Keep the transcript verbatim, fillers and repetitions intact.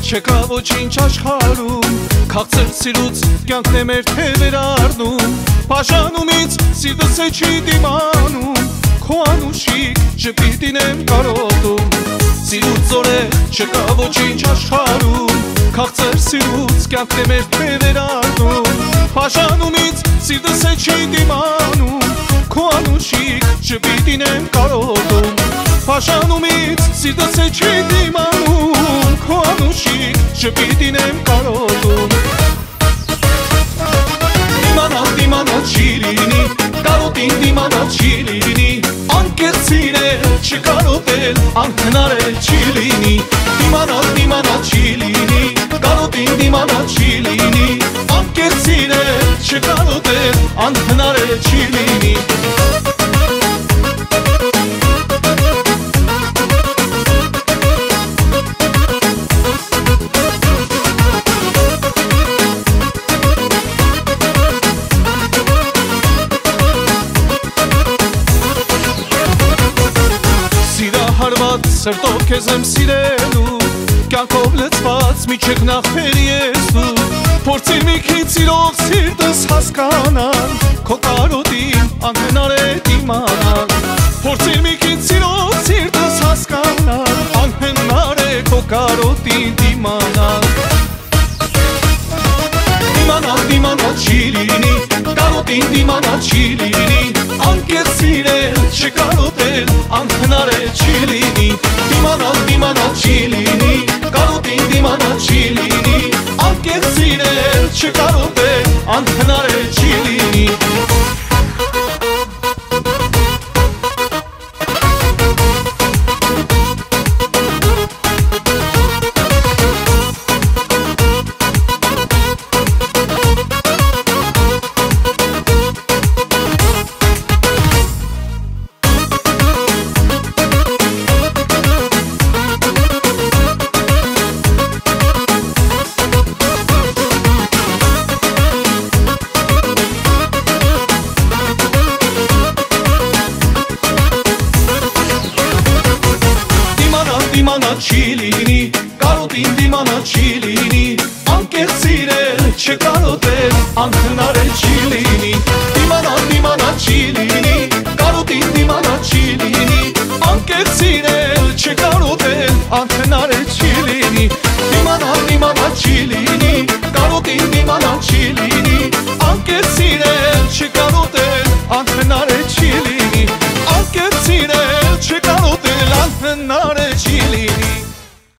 չկա ոչինչ աշխարհում, քաղցր սիրուց կյանքն է մեր թևեր առնում, բաժանումից սիրտս է չի դիմանում, քո անուշիկ ժպիտին եմ կարոտում, սիրուց զորեղ չկա ոչինչ աշխարհում, քաղցր սիրուց կյանքն է մեր թևեր առնում, բաժանումից սիրտս է չի դիմանում, քո անուշիկ ժպիտին եմ կարոտում, բաժանումից սիրտս է չի դիմանում, քո անուշիկ ժպիտին եմ կարոտում։ Դիմանալ, դիմանալ չի լինի, կարոտին դիմանալ չի լինի, անկեղծ սիրել չկարոտել, անհնարել չի լինի, դիմանալ, դիմանալ չի լինի, կարոտին դիմանալ չի լինի, անկեղծ սիրել չկարոտել, անհնարել չի լինի։ Սրտով քեզ եմ սիրելու, կյանքով լցված միջեք նախվերի ես դու, փորձիր մի քիչ սիրող սիրտս հասկանալ, քո կարոտին անհնար է դիմանալ, փորձիր մի քիչ սիրող սիրտս հասկանալ, անհնար է քո կարոտին դիմանալ։ Դիմանալ, դիմանալ չի լինի, կարոտին դիմանալ չի լինի, անկեղծ սիրել չկարոտել, անհնար է չի լինի, դիմանալ, դիմանալ չի լինի, կարոտին դիմանալ չի լինի, անկեղծ սիրել չկարոտել, անհնար է չի լինի։ Դիմանալ չի լինի, կարոտին դիմանալ չի լինի, անկեղծ սիրել չկարոտել, անհնար է չի լինի, դիմանալ, դիմանալ չի լինի, կարոտին դիմանալ չի լինի, անկեղծ սիրել չկարոտել, անհնար է չի լինի, դիմանալ, դիմանալ չի լինի, կարոտին դիմանալ չի լինի,